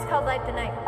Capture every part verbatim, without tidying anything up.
called Light the Night.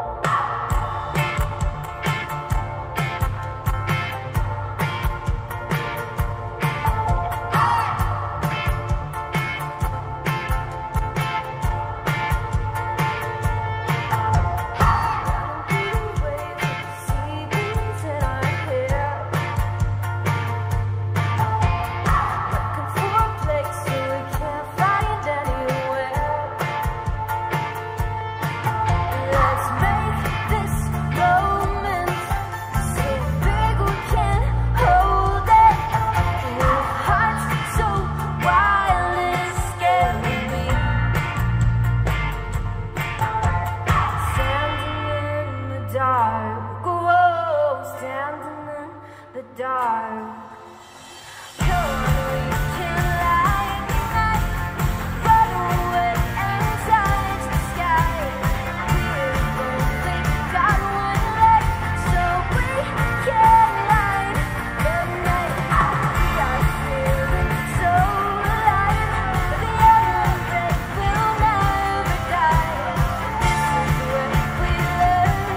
Dark, whoa, standing in the dark. Come on, we can light the night, run away and touch the sky. We've only got one light, so we can light the night. We are feeling so alive, the element will never die. This is where we learn.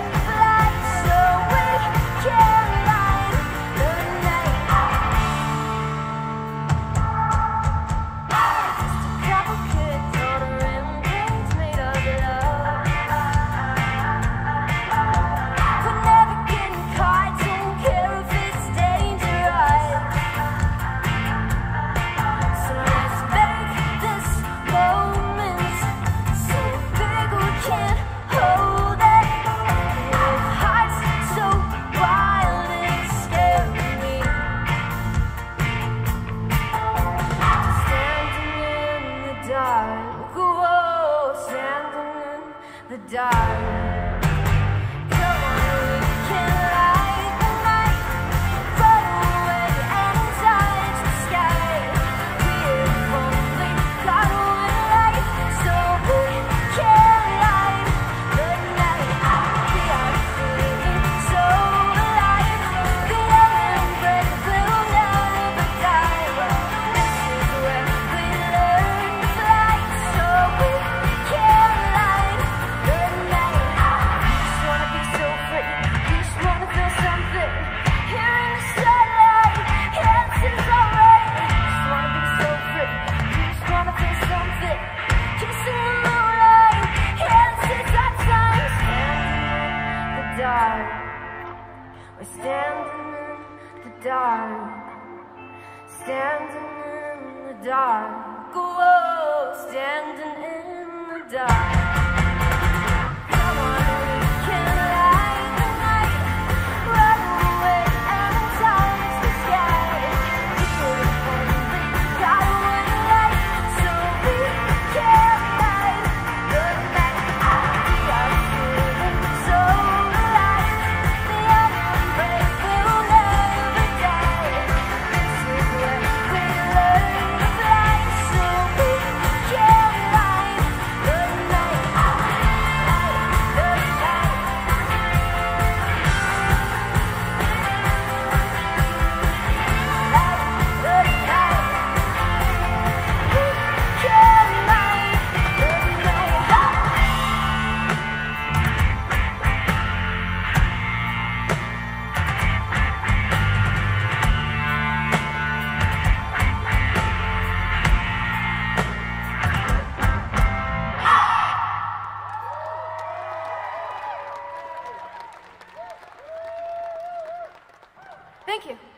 Dark, whoa, standing in the dark. Come on, we can light the night, run away and touch the sky. We've only got one light, so we can light the night. We are feeling so alive, the element will never die. This is where we learn. We're standing in the dark, standing in the dark, whoa, standing in the dark. Come on, we can light the night, run away and touch the sky. We've only got one light, so we can light the night. We are feeling so alive, the element will never die. This is where we learn to fly, so we can light the night. Light the night. Light the night. We can light the night. Thank you.